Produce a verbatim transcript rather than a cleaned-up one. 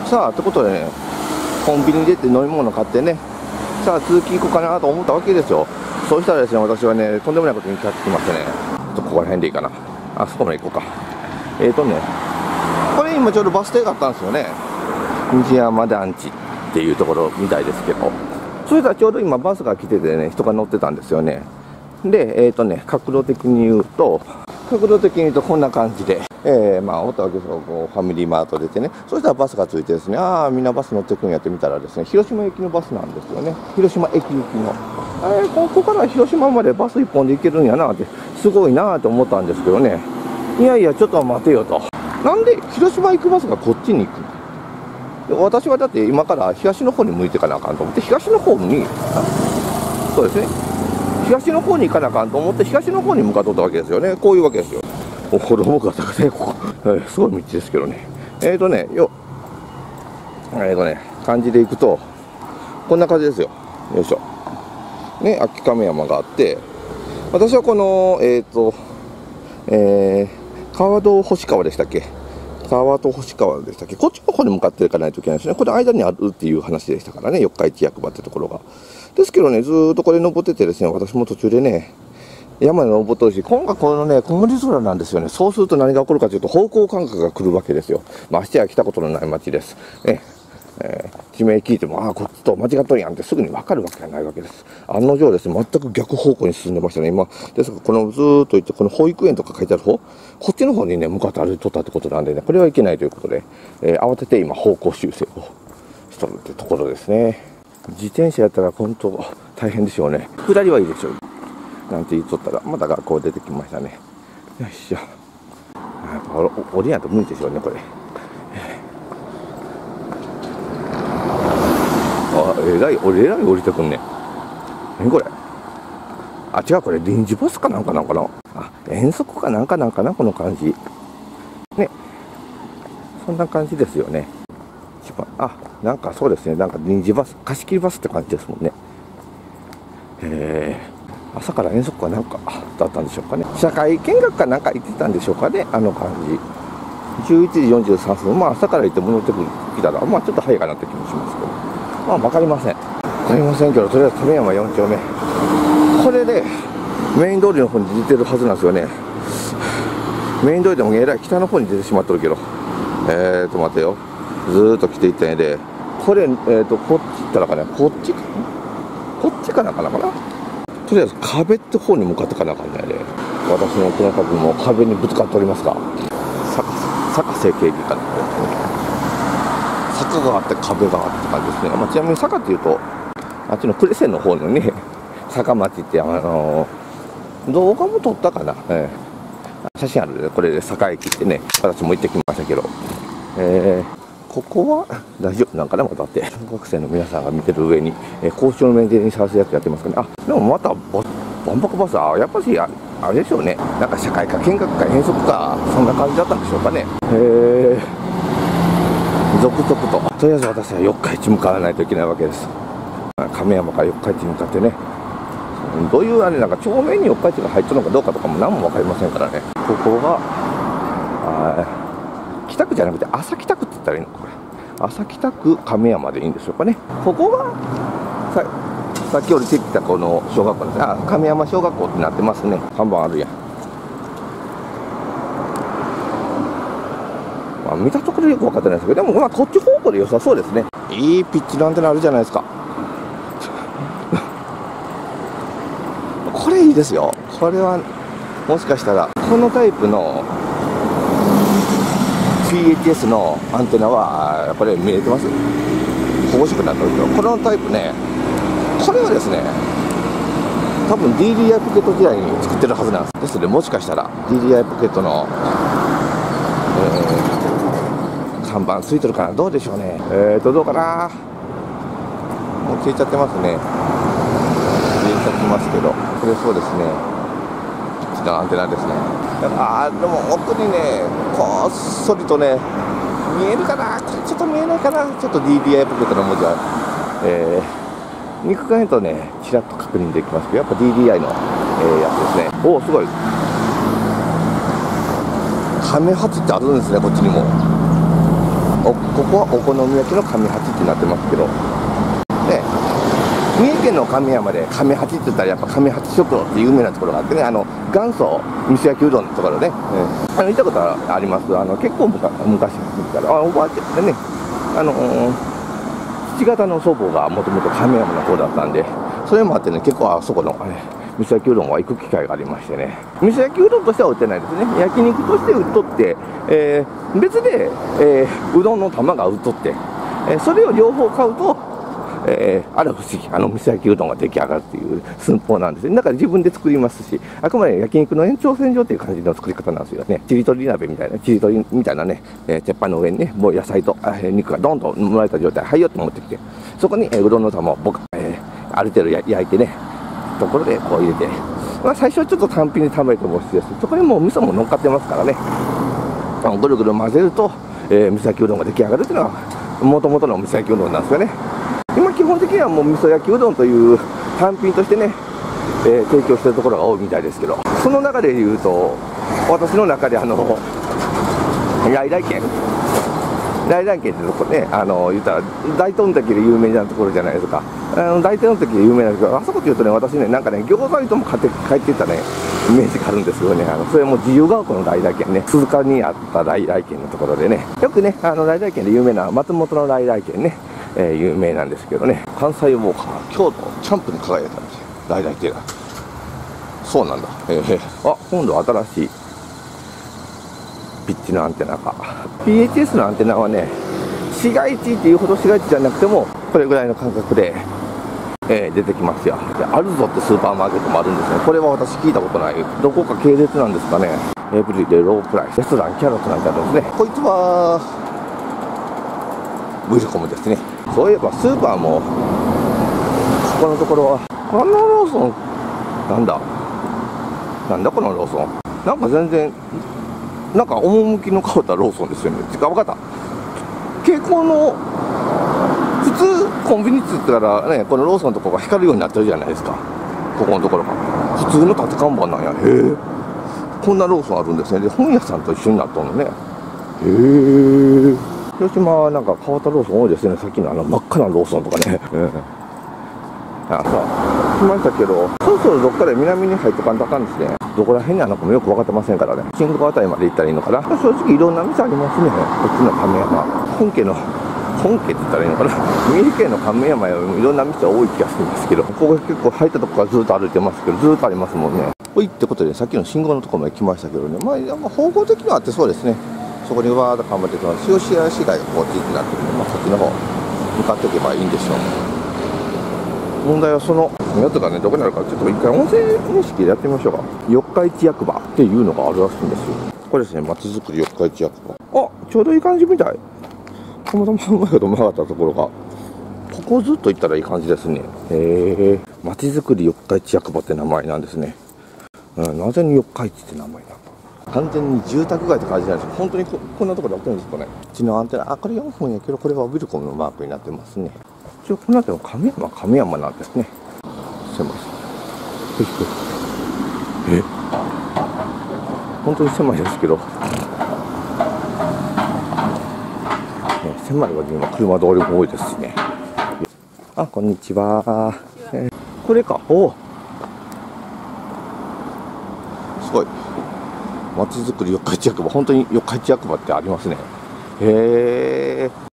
さあってことでね、コンビニ出て飲み物買ってね、さあ通勤行こうかなと思ったわけですよ。そうしたらですね、私はね、とんでもないことに気がつきましてね、ちょっとここら辺でいいかな、あそこまで行こうか。えーとね、これ今ちょうどバス停があったんですよね。西山団地っていうところみたいですけど、そしたらちょうど今バスが来ててね、人が乗ってたんですよね。で、えーとね、角度的に言うと、角度的に言うとこんな感じで、えー、まあ、おったわけですよ。こうファミリーマート出てね、そしたらバスがついてですね、ああ、みんなバス乗ってくんやって見たらですね、広島行きのバスなんですよね。広島駅行きの。えー、ここから広島までバスいっぽんで行けるんやなって、すごいなって思ったんですけどね、いやいや、ちょっと待てよと。なんで広島行くバスがこっちに行くの？私はだって今から東の方に向いていかなあかんと思って、東の方に、そうですね、東の方に行かなあかんと思って、東の方に向かっとったわけですよね。こういうわけですよ。お子供が高い、ここ、えー、すごい道ですけどね。えーとね、よ、えーとね、感じで行くと、こんな感じですよ。よいしょ。ね、秋亀山があって、私はこの、えーと、えー、川戸星川でしたっけ？川戸星川でしたっけ？こっちの方に向かっていかないといけないですね。これ間にあるっていう話でしたからね、四日市役場ってところが。ですけどね、ずーっとこれ登っててですね、私も途中でね、山に登ってるし、今回このね、曇り空なんですよね。そうすると何が起こるかというと、方向感覚が来るわけですよ。ましてや来たことのない街です。ね、えー、地名聞いても、ああ、こっちと間違っとるやんってすぐに分かるわけがないわけです。案の定ですね、全く逆方向に進んでましたね、今。ですから、このずーっと行って、この保育園とか書いてある方、こっちの方にね、向かって歩いとったってことなんでね、これはいけないということで、えー、慌てて今、方向修正をしとるってところですね。自転車やったら本当大変でしょうね。下りはいいでしょう。なんて言っとったら、また学校出てきましたね。よいしょ。降りやんと無理でしょうね、これ。あ、えらい、俺えらい降りてくんね。何これ。あ、違う、これ臨時バスかなんかなんかな。あ、遠足かなんかなんかな、この感じ。ね。そんな感じですよね。あ、なんかそうですね、なんか臨時バス、貸し切りバスって感じですもんね。へえ。朝から遠足かなんかだったんでしょうかね。社会見学かなんか行ってたんでしょうかね、あの感じ。じゅういちじよんじゅうさんぷん、まあ朝から行って戻ってきたら、まあちょっと早いかなって気もしますけど、まあ分かりません。分かりませんけど、とりあえず亀山よん丁目。これでメイン通りの方に出てるはずなんですよね。メイン通りでもえらい北の方に出てしまってるけど、えーと待てよ。ずーっと来ていったんやで、これ、えーと、こっち行ったらかな、こっちかなこっちかなかなかなとりあえず壁って方に向かってかなあかんないで、私のこの角も壁にぶつかっておりますが、坂瀬警備かな、坂があって壁があって感じですね。まあ、ちなみに坂っていうと、あっちの呉線の方のね、坂町って、あのー、動画も撮ったかな、えー、写真あるで、これで坂駅ってね、私も行ってきましたけど、えーここは大丈夫なんかな、まだって、小学生の皆さんが見てる上に、えー、交渉の面でにさせるやつやってますかね。あ、でもまた、万博バスは、やっぱしあ、あれでしょうね、なんか社会科、見学か遠足か、そんな感じだったんでしょうかね。へえ、続々と、とりあえず私は四日市向かわないといけないわけです。亀山から四日市に向かってね、どういうあれなんか、町名に四日市が入ってるのかどうかとかも何も分かりませんからね。ここが、あ北区じゃなくて朝北区って言ったらいいのこれ。朝北区亀山でいいんでしょうかね。ここがささっき降りてきたこの小学校ですね。あ、亀山小学校ってなってますね。看板あるやん。まあ、見たところよく分かってないですけど、でもまあこっち方向で良さそうですね。いいピッチのアンテナあるじゃないですか。これいいですよ。これはもしかしたらこのタイプのピーエイチエス のアンテナはこれ見えてます？保護色になってるけど、このタイプね、これはですね、多分 ディーディーアイ ポケット時代に作ってるはずなんです。ですので、もしかしたら ディーディーアイ ポケットの、えー、看板ついてるかな、どうでしょうね。えーと、どうかな、もう消えちゃってますね。消えちゃってますけど、これそうですね、ピッチのアンテナですね。あー、でも奥にね、こっそりとね、見えるかな、ちょっと見えないかな、ちょっと ディーディーアイ ポケットの文字は、えー、肉眼とね、ちらっと確認できますけど、やっぱ ディーディーアイ の、えー、やつですね。おお、すごい。亀発ってあるんですね、こっちにも。 おここはお好み焼きの上八ってなってますけどね。三重県の亀山で上八って言ったらやっぱ上八食堂って有名なところがあってね、あの元祖味噌焼きうどんのところね、うん、あの行ったことあります。あの結構昔昔からあおばあちゃんでね、あのー、父方の祖母がもともと亀山の方だったんで、それもあってね、結構あそこの、ね、味噌焼きうどんは行く機会がありましてね。味噌焼きうどんとしては売ってないですね。焼肉として売っとって、えー、別で、えー、うどんの玉が売っとって、えー、それを両方買うと、えー、あら不思議、あの味噌焼きうどんが出来上がるっていう寸法なんですね。だから自分で作りますし、あくまで焼肉の延長線上っていう感じの作り方なんですよね。ちりとり鍋みたいな、ちりとりみたいなね、えー、鉄板の上にね、もう野菜と、えー、肉がどんどん盛られた状態、はいよって持ってきて、そこに、えー、うどんの玉を僕、えー、ある程度焼いてね、ところでこう入れて、まあ、最初はちょっと単品に食べても美味しいです。そこにもう味噌も乗っかってますからね、ぐるぐる混ぜると、えー、味噌焼きうどんが出来上がるっていうのが、もともとの味噌焼きうどんなんですよね。今基本的にはもう味噌焼きうどんという単品としてね、えー、提供してるところが多いみたいですけど、その中で言うと、私の中であの来来軒来来軒ってとこね、あの言ったら大東の時で有名なところじゃないですか。あの大東の時で有名なんですけど、あそこっていうとね、私ね、なんかね、餃子にとも買って帰っていったねイメージがあるんですけどね、あのそれも自由が丘の来来軒ね、鈴鹿にあった来来軒のところでね、よくね、あの来来軒で有名な松本の来来軒ね、えー、有名なんですけどね、関西ウォーカー京都チャンプに輝いたんですよ、来来亭が。そうなんだ。えー、あ、今度新しいピッチのアンテナか。 ピーエイチエス のアンテナはね、市街地っていうほど市街地じゃなくてもこれぐらいの感覚で、えー、出てきますよ。でアルゾってスーパーマーケットもあるんですね。これは私聞いたことない、どこか系列なんですかね。エブリデイロープライスレストランキャロットなんてあるんですね。こいつはウィルコムですね。そういえばスーパーもここのところは、このローソンなんだなんだこのローソン、なんか全然なんか趣の変わったローソンですよね。てか分かった、傾向の普通コンビニって言ったらね、このローソンのとこが光るようになってるじゃないですか。ここのところが普通の縦看板なんや。へえ、こんなローソンあるんですね。で本屋さんと一緒になったのね。へえ、広島はなんか変わったローソン多いですね。さっきのあの真っ赤なローソンとかね。うん、あ、さあ来ましたけど、そろそろどっかで南に入ってかんとあかんですね。どこら辺にあるのかもよく分かってませんからね。新宿あたりまで行ったらいいのかな。正直いろんな店ありますね。こっちの亀山本家の本家って言ったらいいのかな。三重県の亀山よりもいろんな店多い気がしますけど、ここが結構入ったとこからずっと歩いてますけど、ずっとありますもんね。ほいってことで、さっきの信号のところまで来ましたけどね、まあなんか方向的にはあってそうですね。そこにわーっと頑張って、その塩市街市街がこっちになってるんで、まあ、そっちの方向かっていけばいいんでしょう。問題はそのやつがね、どこにあるか、ちょっと一回音声認識でやってみましょうか。四日市役場っていうのがあるらしいんですよ。これですね、まちづくり四日市役場。あ、ちょうどいい感じみたい。たまたまうまいこと曲がったところが、ここずっと行ったらいい感じですね。へえ、まちづくり四日市役場って名前なんですね。うん、なぜに四日市って名前なんだ。完全に住宅街って感じなんですよ。本当に こ, こんなところでやってるんですかね。うちのアンテナ、あ、これよんほんやけど、これはウィルコムのマークになってますね。一応この辺りは亀山、亀山なんですね。すいません。え、本当に狭いですけど、ね、狭い割に今車通りも多いですしね。あ、こんにちは。えー、これか。おお、すごい。まちづくり四日市役場、本当に四日市役場ってありますね。へえ。